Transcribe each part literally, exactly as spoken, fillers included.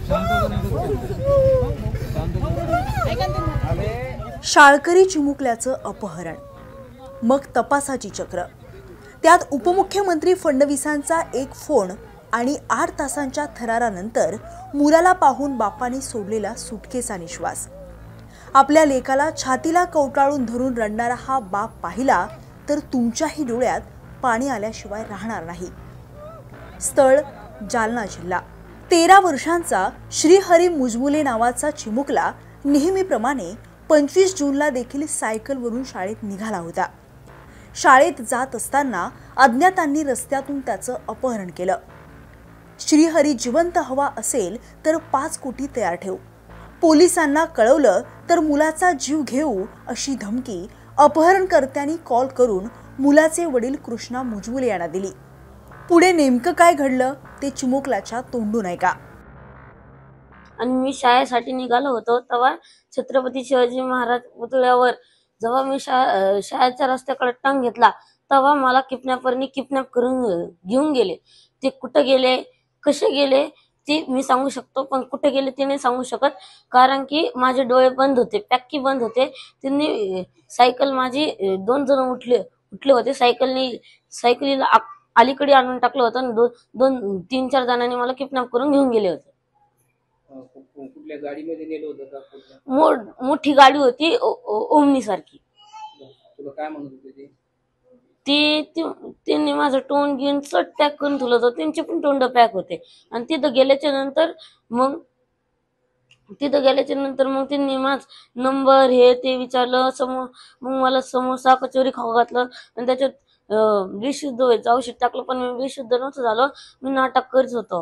शाळकरी चिमुकल्याचं अपहरण, मग तपासाची चक्र, त्यात उपमुख्यमंत्री फडणवीसांचा एक फोन आणि आठ तासांच्या थरारानंतर मुलाला पाहून बापाने सोडलेला सुटकेचा निश्वास. आपल्या लेकाला छातीला कवटाळून धरून रडणारा हा बाप पाहिला तर तुमच्याही डोळ्यात पाणी आल्याशिवाय राहणार नाही. स्थळ जालना जिल्हा. तेरा वर्षांचा श्रीहरी मुजमुले नावाचा चिमुकला नेहमीप्रमाणे पंचवीस जूनला देखील सायकलवरून शाळेत निघाला होता. शाळेत जात असताना अज्ञातांनी रस्त्यातून त्याचं अपहरण केलं. श्रीहरी जिवंत हवा असेल तर पाच कोटी तयार ठेव, पोलिसांना कळवलं तर मुलाचा जीव घेऊ अशी धमकी अपहरणकर्त्यांनी कॉल करून मुलाचे वडील कृष्णा मुजमुले यांना दिली. पुढे नेमकं काय घडलं ते चिमुकल्याच्या तोंडून ऐका. आणि मी शाळेसाठी निघालो होतो तेव्हा छत्रपती शिवाजी महाराज पुतळ्यावर जेव्हा मी शा शाळेच्या रस्त्याकडे टंग घेतला तेव्हा मला किडनॅपरनी किडनॅप करून घेऊन गेले. ते कुठं गेले, कसे गेले ते मी सांगू शकतो, पण कुठे गेले ते नाही सांगू शकत, कारण की माझे डोळे बंद होते, पॅक्की बंद होते. त्यांनी सायकल माझी दोन जण उठले उठले होते सायकलनी सायकलीला अलीकडे आणून टाकलं होतं आणि दोन दोन तीन चार जणांनी मला किडनॅप करून घेऊन गेले होते. कुठल्या गाडीमध्ये नेलं होतं का? मोठ मोठी गाडी होती ओमनी सारखी. तुला काय म्हणत होते ते? त्यांनी माझं तोंड घेऊन चट पॅक करून ठेवलं होतं. त्यांचे पण तोंड पॅक होते. आणि तिथं गेल्याच्या नंतर मग तिथं गेल्याच्या नंतर मग त्यांनी माझ नंबर हे ते विचारलं. समोर मग मला समोसा कचोरी खाऊ घातलं आणि त्याच्यात बेशुद्ध व्हायचं औषध टाकलं, पण मी बेशुद्ध नव्हतं झालं, मी नाटक करत होतो.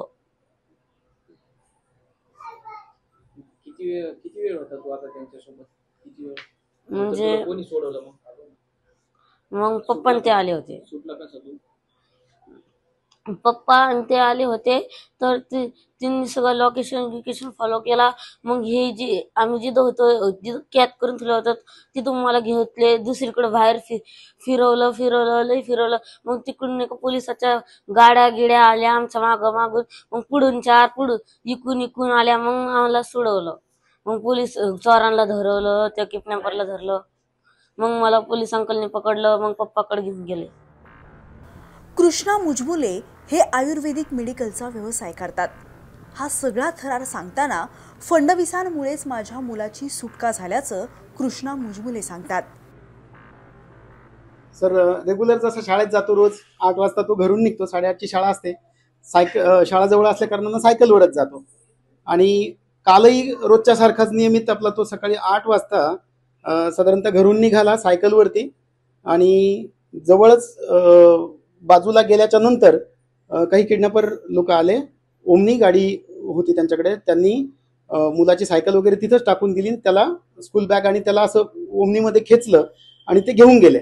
किती वेळ किती वेळ होता तू आता त्यांच्यासोबत? किती वेळ म्हणजे कोणी सोडवलं? मग मग पप्पा ते आले होते. सुटला कसं तू? पप्पा आणि ते आले होते तर ते त्यांनी सगळं लोकेशन लोकेशन फॉलो केला. मग हे जे आम्ही जिथं होतो जिथं कॅद करून ठेवलं होतं तिथून मला घेतले, दुसरीकडे बाहेर फि फिरवलं फिरवलं लई फिरवलं. मग तिकडून एक पोलिसाच्या गाड्या गिड्या आल्या आमच्या मागं मागून. मग पुढून चार पुढून इकून इकून आल्या. मग आम्हाला सोडवलं. मग पोलीस चोरांना धरवलं, त्या किडनॅपरला धरलं. मग मला पोलीस अंकलने पकडलं. मग पप्पाकडे घेऊन गेले. कृष्णा मुजमुले हे आयुर्वेदिक मेडिकलचा व्यवसाय करतात. हा सगळा थरार सांगताना फडणवीसांमुळेच माझ्या मुलाची सुटका झाल्याचं कृष्णा मुजमुले सांगतात. सर, रेग्युलर जसं शाळेत जातो रोज आठ वाजता तो घरून निघतो, साडेआठची शाळा असते. सायकल शाळा जवळ असल्या कारणानं सायकलवरच जातो. आणि कालही रोजच्या सारखाच नियमित आपला तो सकाळी आठ वाजता साधारणतः घरून निघाला सायकलवरती. आणि जवळच बाजूला गेल्याच्या नंतर काही किडनॅपर लोक आले. ओमनी गाडी होती त्यांच्याकडे. त्यांनी मुलाची सायकल वगैरे तिथंच टाकून दिली. त्याला स्कूल बॅग आणि त्याला असं ओमनीमध्ये खेचलं आणि ते घेऊन गेले.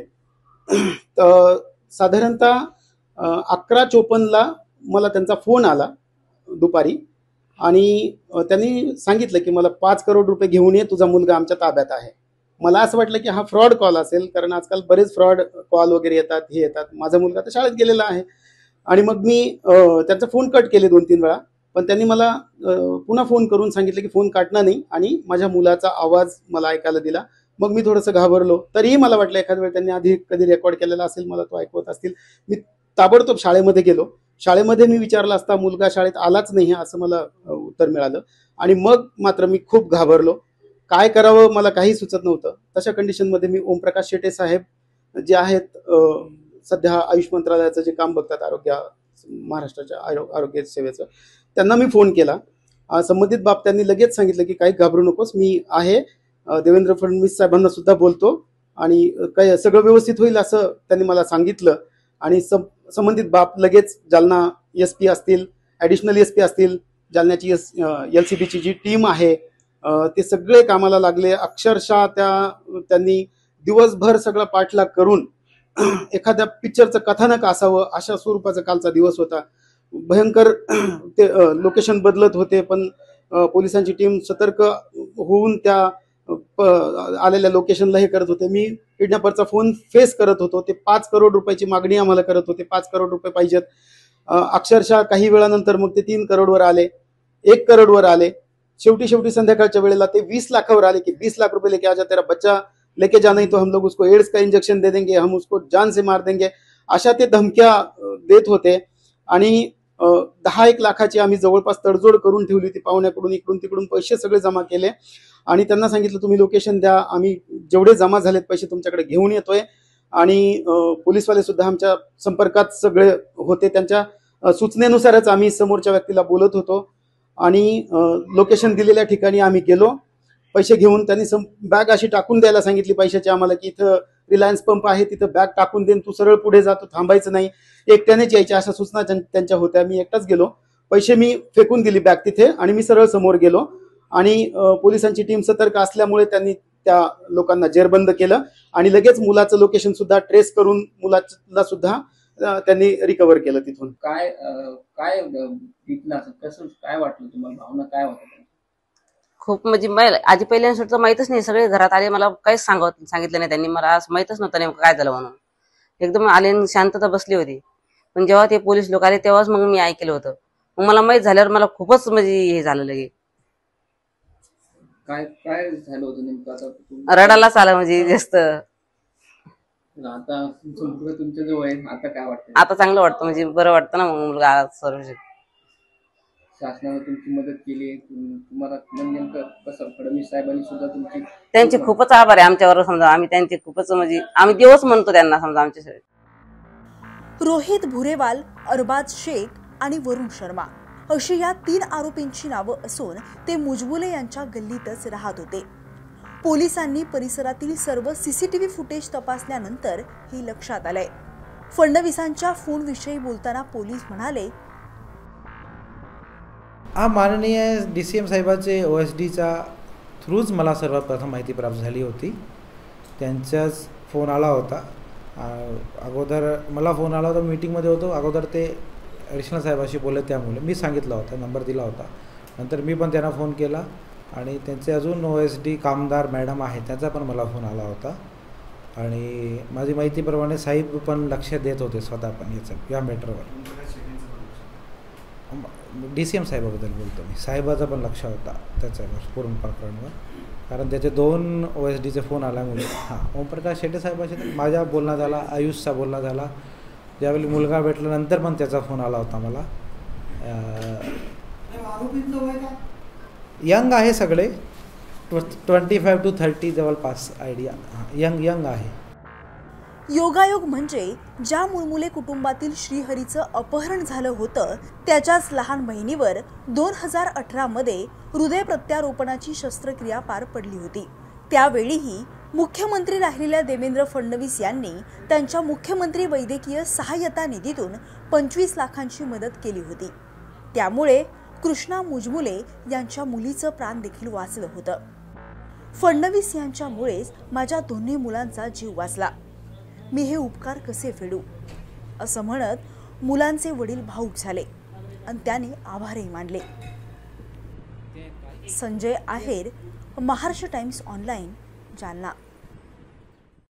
साधारणतः अकरा चोपन्नला मला त्यांचा फोन आला दुपारी. आणि त्यांनी सांगितलं की मला पाच करोड रुपये घेऊन ये, तुझा मुलगा आमच्या ताब्यात आहे. मला असं वाटलं की हा फ्रॉड कॉल असेल, कारण आजकाल बरेच फ्रॉड कॉल वगैरे येतात, हे येतात. माझा मुलगा तर शाळेत गेलेला आहे. आणि मग मी त्यांचा फोन कट केले दोन तीन वेळा. पण त्यांनी मला पुन्हा फोन करून सांगितलं की फोन काटणार नाही आणि माझ्या मुलाचा आवाज मला ऐकायला दिला. मग मी थोडंसं घाबरलो. तरीही मला वाटलं एखाद्या वेळ त्यांनी आधी कधी रेकॉर्ड केलेला असेल, मला तो ऐकवत असतील. मी ताबडतोब शाळेमध्ये गेलो. शाळेमध्ये मी विचारलं असता मुलगा शाळेत आलाच नाही असं मला उत्तर मिळालं. आणि मग मात्र मी खूप घाबरलो. काय करावं मला काही सुचत नव्हतं. तशा कंडिशनमध्ये मी ओमप्रकाश शेटे साहेब जे आहेत सध्या आयुष मंत्रालयाचं जे काम बघतात आरोग्य महाराष्ट्राच्या आरोग्य सेवेचं, त्यांना मी फोन केला. संबंधित बाब त्यांनी लगेच सांगितलं की काही घाबरू नकोस, मी आहे, देवेंद्र फडणवीस साहेबांना सुद्धा बोलतो आणि काय सगळं व्यवस्थित होईल असं त्यांनी मला सांगितलं. आणि संबंधित बाब लगेच जालना एस पी असतील, ॲडिशनल एस पी असतील, जालन्याची एस एल सी बीची जी टीम आहे ते सगळे कामाला लागले. अक्षरशः त्या त्यांनी दिवसभर सगळं पाठलाग करून एखाद्या पिक्चरचं कथानक असावं अशा स्वरूपाचा कालचा दिवस होता. भयंकर ते लोकेशन बदलत होते, पण पोलिसांची टीम सतर्क होऊन त्या आलेल्या लोकेशनला हे करत होते. मी किडनॅपरचा फोन फेस करत होतो. ते पाच करोड रुपयाची मागणी आम्हाला करत होते. पाच करोड रुपये पाहिजेत. अक्षरशः काही वेळानंतर मग ते तीन करोडवर आले. एक करोडवर आले. शेवटी शेवटी संध्याकाळच्या वेळेला ते वीस लाखावर आले की बीस लाख रुपए लेके आजा, तेरा बच्चा लेके जा, नहीं तो हम लोग उसको एड्स का इंजेक्शन दे देंगे, हम उसको जान से मार देंगे, अशा ते धमक्या देत होते. आणि दहा एक लाखाची आम्ही जवळपास तडजोड करून ठेवली होती. पाहुण्याकडून इकडून तिकडून पैसे सगळे जमा केले आणि त्यांना सांगितलं तुम्ही लोकेशन द्या, आम्ही जेवढे जमा झालेत पैसे तुमच्याकडे घेऊन येतोय. आणि पोलीसवाले सुद्धा आमच्या संपर्कात सगळे होते. त्यांच्या सूचनेनुसारच आम्ही समोरच्या व्यक्तीला बोलत होतो आणि लोकेशन दिलेल्या ठिकाणी आम्ही गेलो. पैसे घेऊन त्यांनी बॅग अशी टाकून द्यायला सांगितली पैशाची आम्हाला, की इथं रिलायन्स पंप आहे, तिथं बॅग टाकून देईन, तू सरळ पुढे जातो, थांबायचं नाही, एकट्यानेच यायच्या, अशा सूचना त्यांच्या होत्या. मी एकटाच गेलो. पैसे मी फेकून दिली बॅग तिथे आणि मी सरळ समोर गेलो. आणि पोलिसांची टीम सतर्क असल्यामुळे त्यांनी त्या लोकांना जेरबंद केलं आणि लगेच मुलाचं लोकेशन सुद्धा ट्रेस करून मुलाला सुद्धा त्यांनी रिकव्हर केलं तिथून. काय काय बीतलं असं, कसं काय वाटलं तुम्हाला, भावना काय होत्या? खूप म्हणजे आधी पहिल्यांदा माहितच नाही, सगळे घरात आले, मला काहीच सांगत सांगितलं नाही त्यांनी, मला आज माहितच नव्हतं नेमकं काय झालं म्हणून. एकदम आले, शांतता बसली होती. पण जेव्हा ते पोलीस लोक आले तेव्हाच मग मी ऐकलं होतं. मग मला माहित झाल्यावर मला खूपच म्हणजे हे झालं लगे. काय काय झालं होतं नेमकं? आता रडायलाच आलं म्हणजे जास्त. आता तुमच्या जवळ आहे, आता काय वाटतं? आता चांगलं वाटतं, म्हणजे बरं वाटतं ना मग मुलगा सर्व. शासनाने तुमची मदत केली, तुम्हाला नेमकं कसं, फडणवीस साहेबांनी सुद्धा तुमची, त्यांचे खूपच आभार आहे आमच्यावर. समजा आम्ही त्यांचे खूपच म्हणजे आम्ही देवच म्हणतो त्यांना समजा आमच्या. रोहित भुरेवाल, अरबाज शेख आणि वरुण शर्मा अशी या तीन आरोपींची नावं असून ते मुजबुले यांच्या गल्लीतच राहत होते. पोलिसांनी परिसरातील सर्व सीसीटीव्ही फुटेज तपासल्यानंतर हे लक्षात आलंय. फडणवीसांच्या फोनविषयी बोलताना पोलीस म्हणाले, हा माननीय डी सी एम साहेबाचे ओ एस डीचा थ्रूच मला सर्वात प्रथम माहिती प्राप्त झाली होती. त्यांचाच फोन आला होता. अगोदर मला फोन आला होता, मीटिंगमध्ये होतो, अगोदर ते ॲडिशनल साहेबाशी बोलले, त्यामुळे मी सांगितलं होता, नंबर दिला होता. नंतर मी पण त्यांना फोन केला आणि त्यांचे अजून O S D Kamdar madam आहे, त्याचा पण मला फोन आला होता. आणि माझी माहितीप्रमाणे साहेब पण लक्ष देत होते स्वतः पण याचं या मॅटरवर. डी सी एम साहेबाबद्दल बोलतो मी, साहेबाचा पण लक्ष होता त्याच्यावर पूर्ण प्रकरणावर, कारण त्याचे दोन ओ एस डीचे फोन आल्यामुळे. हां, ओमप्रकाश शेट्टे साहेबाशी तर माझा बोलणं झाला, आयुषचा बोलणं झाला. ज्यावेळी मुलगा भेटल्यानंतर पण त्याचा फोन आला होता मला. यंग आहे सगळे, ट्वेंटी फाईव्ह टू थर्टी जवळपास आयडिया. यंग यंग आहे. योगायोग म्हणजे ज्या मुलमुले कुटुंबातील श्रीहरीचं अपहरण झालं होतं त्याच्याच लहान बहिणीवर दोन हजार अठरा मध्ये हृदय प्रत्यारोपणाची शस्त्रक्रिया पार पडली होती. त्यावेळीही मुख्यमंत्री राहिलेल्या देवेंद्र फडणवीस यांनी त्यांच्या मुख्यमंत्री वैद्यकीय सहाय्यता निधीतून पंचवीस लाखांची मदत केली होती. त्यामुळे कृष्णा मुजमुले यांच्या मुलीचं प्राण देखील वाचलं होतं. फडणवीस यांच्यामुळेच माझ्या दोन्ही मुलांचा जीव वाचला. मी हे उपकार कसे फेडू असं म्हणत मुलांचे वडील भावुक झाले आणि त्याने आभारही मानले. Sanjay Aher, Maharashtra times online, Jalna.